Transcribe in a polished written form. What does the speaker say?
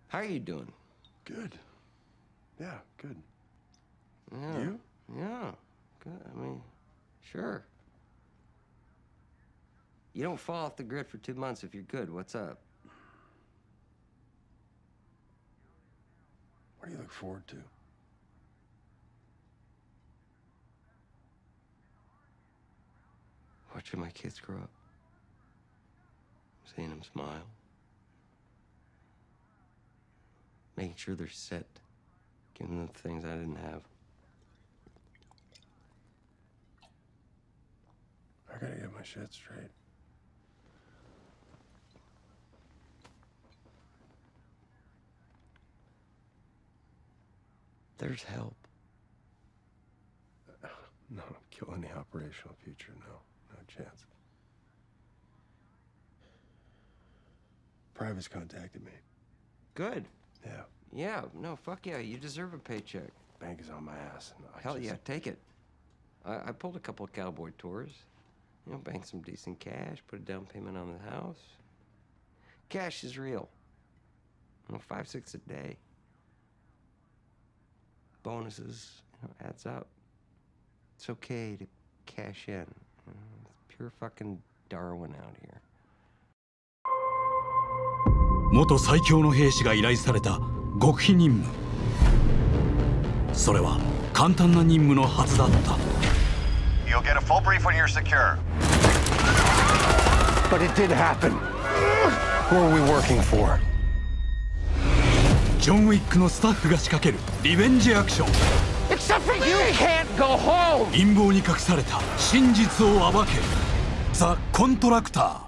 How are you doing? Good. Yeah, good. Yeah. You? Yeah, good. I mean, sure. You don't fall off the grid for 2 months if you're good. What's up? What do you look forward to? Watching my kids grow up. Seeing them smile. Making sure they're set. Giving them things I didn't have. I gotta get my shit straight. There's help. No, kill any operational future, no chance. Private's contacted me. Good. Yeah. Yeah, no, fuck yeah, you deserve a paycheck. Bank is on my ass. And Hell yeah, take it. I pulled a couple of cowboy tours. You know, banked some decent cash, put a down payment on the house. Cash is real. You know, 5, 6 a day. Bonuses, you know, adds up. It's okay to cash in. You know, it's pure fucking Darwin out here. 元最強の兵士が依頼された極秘任務。それは簡単な任務のはずだった。 You'll get a full brief when you're secure. But it did happen. Who are we working for? ジョン・ウィックのスタッフが仕掛けるリベンジアクション。 Except for you can't go home! 陰謀に隠された真実を暴け。ザ・コントラクター。